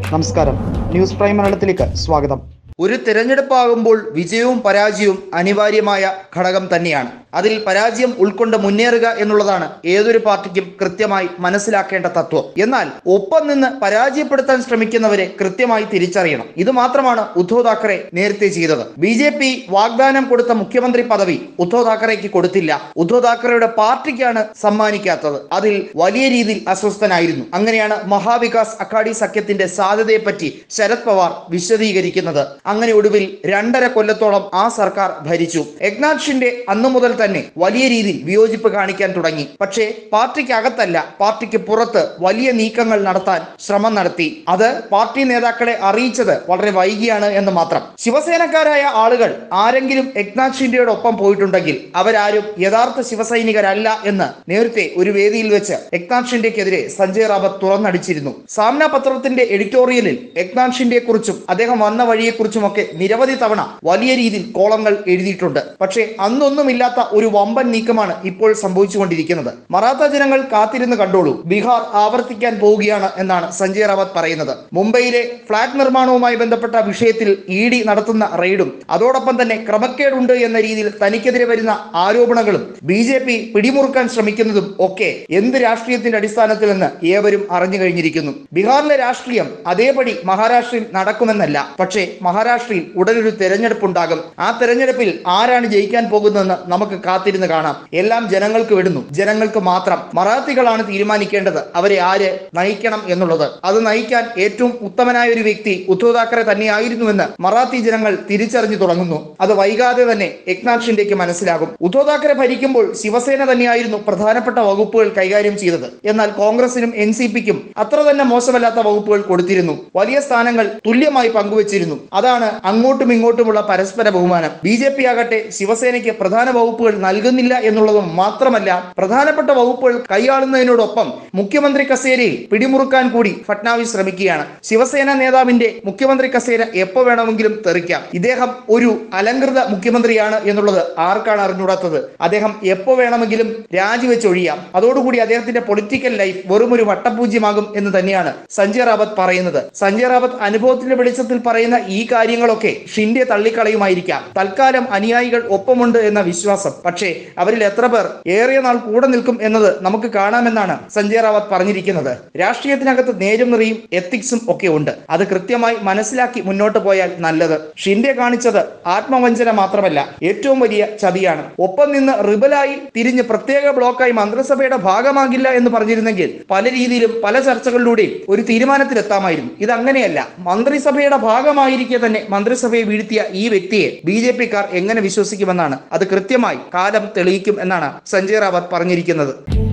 നമസ്കാരം, news prime മലയാളത്തിലേക്ക് സ്വാഗതം. ഒരു തിരഞ്ഞെടുപ്പാകുമ്പോൾ വിജയവും പരാജയവും അനിവാര്യമായ ഘടകം തന്നെയാണ്. അതിൽ പരാജയം ഉൾക്കൊണ്ട് മുന്നേറുക എന്നുള്ളതാണ് ഏതൊരു പാർട്ടിക്കും കൃത്യമായി മനസ്സിലാക്കേണ്ട തത്വം. എന്നാൽ ഒപ്പം നിന്ന് പരാജയപ്പെടുത്താൻ ശ്രമിക്കുന്നവരെ കൃത്യമായി തിരിച്ചറിയണം. ഇത് മാത്രമാണ് ഉദ്ധവ് താക്കറെ നേരത്തെ ചെയ്തത്. BJP വാഗ്ദാനം കൊടുത്ത മുഖ്യമന്ത്രി പദവി ഉദ്ധവ് താക്കറെക്ക് കൊടുത്തില്ല. ഉദ്ധവ് താക്കറെയുടെ പാർട്ടിക്കാണ് സമ്മാനിക്കാത്തത്. അതിൽ വലിയ രീതിയിൽ അസ്വസ്ഥനായിരുന്നു. അങ്ങനെയാണ് മഹാവികാസ് അഘാടി സഖ്യത്തിന്റെ സാധ്യതയെപ്പറ്റി ശരത് പവാർ വിശദീകരിക്കുന്നത്. അങ്ങനെ ഒടുവിൽ 2.5 കൊല്ലത്തോളം ആ സർക്കാർ ഭരിച്ചു. ഏക്നാഥ് ഷിൻഡെ അന്നു മുതൽ തന്നെ വലിയ രീതിയിൽ വിയോജിപ്പ് കാണിക്കാൻ തുടങ്ങി. പക്ഷേ പാർട്ടിക്ക് അകത്തല്ല, പാർട്ടിക്ക് പുറത്ത് വലിയ നീക്കങ്ങൾ നടത്താൻ ശ്രമം നടത്തി. അത് പാർട്ടി നേതാക്കളെ അറിയിച്ചത് വളരെ വൈകിയാണ് എന്ന് മാത്രം. ശിവസേനക്കാരായ ആളുകൾ ആരെങ്കിലും ഏക്നാഥ് ഷിൻഡെയോടൊപ്പം പോയിട്ടുണ്ടെങ്കിൽ അവരാരും യഥാർത്ഥ ശിവസൈനികരല്ല എന്ന് നേരത്തെ ഒരു വേദിയിൽ വെച്ച് ഏക്നാഥ് ഷിൻഡെക്കെതിരെ സഞ്ജയ് റാവത്ത് തുറന്നടിച്ചിരുന്നു. സാമ്ന പത്രത്തിന്റെ എഡിറ്റോറിയലിൽ ഏക്നാഥ് ഷിൻഡെയെ കുറിച്ചും അദ്ദേഹം വന്ന വഴിയെക്കുറിച്ചും ഒക്കെ നിരവധി തവണ വലിയ രീതിയിൽ കോളങ്ങൾ എഴുതിയിട്ടുണ്ട്. പക്ഷേ അന്നൊന്നുമില്ലാത്ത ഒരു വമ്പൻ നീക്കമാണ് ഇപ്പോൾ സംഭവിച്ചുകൊണ്ടിരിക്കുന്നത്. മറാത്ത ജനങ്ങൾ കാത്തിരുന്ന് കണ്ടോളൂ, ബീഹാർ ആവർത്തിക്കാൻ പോവുകയാണ് എന്നാണ് സഞ്ജയ് റാവത്ത് പറയുന്നത്. മുംബൈയിലെ ഫ്ളാറ്റ് നിർമ്മാണവുമായി ബന്ധപ്പെട്ട വിഷയത്തിൽ ED നടത്തുന്ന റെയ്ഡും അതോടൊപ്പം തന്നെ ക്രമക്കേടുണ്ട് എന്ന രീതിയിൽ തനിക്കെതിരെ വരുന്ന ആരോപണങ്ങളും BJP പിടിമുറുക്കാൻ ശ്രമിക്കുന്നതും ഒക്കെ എന്ത് രാഷ്ട്രീയത്തിന്റെ അടിസ്ഥാനത്തിൽ എന്ന് ഏവരും അറിഞ്ഞു കഴിഞ്ഞിരിക്കുന്നു. ബീഹാറിലെ രാഷ്ട്രീയം അതേപടി മഹാരാഷ്ട്രയിൽ നടക്കുമെന്നല്ല, പക്ഷേ മഹാരാഷ്ട്രയിൽ ഉടനൊരു തെരഞ്ഞെടുപ്പ് ഉണ്ടാകും. ആ തെരഞ്ഞെടുപ്പിൽ ആരാണ് ജയിക്കാൻ പോകുന്നതെന്ന് നമുക്ക് കാത്തിരുന്ന് കാണാം. എല്ലാം ജനങ്ങൾക്ക് വിടുന്നു, ജനങ്ങൾക്ക് മാത്രം. മറാത്തികളാണ് തീരുമാനിക്കേണ്ടത് അവരെ ആര് നയിക്കണം എന്നുള്ളത്. അത് നയിക്കാൻ ഏറ്റവും ഉത്തമനായ ഒരു വ്യക്തി ഉദ്ധവ് താക്കറെ തന്നെയായിരുന്നുവെന്ന് മറാത്തി ജനങ്ങൾ തിരിച്ചറിഞ്ഞു തുടങ്ങുന്നു. അത് വൈകാതെ തന്നെ ഏക്നാഥ് ഷിൻഡെക്ക് മനസ്സിലാകും. ഉദ്ധവ് താക്കറെ ഭരിക്കുമ്പോൾ ശിവസേന തന്നെയായിരുന്നു പ്രധാനപ്പെട്ട വകുപ്പുകൾ കൈകാര്യം ചെയ്തത്. എന്നാൽ കോൺഗ്രസിനും NCPക്കും അത്ര തന്നെ മോശമല്ലാത്ത വകുപ്പുകൾ കൊടുത്തിരുന്നു. വലിയ സ്ഥാനങ്ങൾ തുല്യമായി പങ്കുവച്ചിരുന്നു. അതാണ് അങ്ങോട്ടും ഇങ്ങോട്ടുമുള്ള പരസ്പര ബഹുമാനം. BJP ആകട്ടെ ശിവസേനയ്ക്ക് പ്രധാന വകുപ്പുകൾ നൽകുന്നില്ല എന്നുള്ളത് മാത്രമല്ല, പ്രധാനപ്പെട്ട വകുപ്പുകൾ കൈയാളുന്നതിനോടൊപ്പം മുഖ്യമന്ത്രി കസേരയിൽ പിടിമുറുക്കാൻ കൂടി ഫട്നാവിസ് ശ്രമിക്കുകയാണ്. ശിവസേന നേതാവിന്റെ മുഖ്യമന്ത്രി കസേര എപ്പോ വേണമെങ്കിലും തെറിക്കാം. ഇദ്ദേഹം ഒരു അലങ്കൃത മുഖ്യമന്ത്രിയാണ് എന്നുള്ളത് ആർക്കാണ് അറിഞ്ഞൂടാത്തത്? അദ്ദേഹം എപ്പോ വേണമെങ്കിലും രാജിവെച്ചൊഴിയാം. അതോടുകൂടി അദ്ദേഹത്തിന്റെ പൊളിറ്റിക്കൽ ലൈഫ് വെറും ഒരു വട്ടപൂജ്യമാകും എന്ന് തന്നെയാണ് സഞ്ജയ് റാവത്ത് പറയുന്നത്. സഞ്ജയ് റാവത്ത് അനുഭവത്തിന്റെ വെളിച്ചത്തിൽ പറയുന്ന ഈ കാര്യങ്ങളൊക്കെ ഷിൻഡെ തള്ളിക്കളയുമായിരിക്കാം. തൽക്കാലം അനുയായികൾ ഒപ്പമുണ്ട് എന്ന വിശ്വാസം. പക്ഷേ അവരിൽ എത്ര പേർ ഏറിയ നാൾ കൂടെ നിൽക്കും എന്നത് നമുക്ക് കാണാമെന്നാണ് സഞ്ജയ് റാവത്ത് പറഞ്ഞിരിക്കുന്നത്. രാഷ്ട്രീയത്തിനകത്ത് നേരും നിറയും എത്തിക്സും ഒക്കെ ഉണ്ട്. അത് കൃത്യമായി മനസ്സിലാക്കി മുന്നോട്ട് പോയാൽ നല്ലത്. ഷിൻഡെ കാണിച്ചത് ആത്മവഞ്ചന മാത്രമല്ല, ഏറ്റവും വലിയ ചതിയാണ്. ഒപ്പം നിന്ന് റിബലായി തിരിഞ്ഞ് പ്രത്യേക ബ്ലോക്കായി മന്ത്രിസഭയുടെ ഭാഗമാകില്ല എന്ന് പറഞ്ഞിരുന്നെങ്കിൽ പല രീതിയിലും പല ചർച്ചകളിലൂടെയും ഒരു തീരുമാനത്തിലെത്താമായിരുന്നു. ഇതങ്ങനെയല്ല. മന്ത്രിസഭയുടെ ഭാഗമായിരിക്കെ തന്നെ മന്ത്രിസഭയെ വീഴ്ത്തിയ ഈ വ്യക്തിയെ BJP-ക്കാർ എങ്ങനെ വിശ്വസിക്കുമെന്നാണ് അത് കൃത്യമായി കാലം തെളിയിക്കും എന്നാണ് സഞ്ജയ് റാവത്ത് പറഞ്ഞിരിക്കുന്നത്.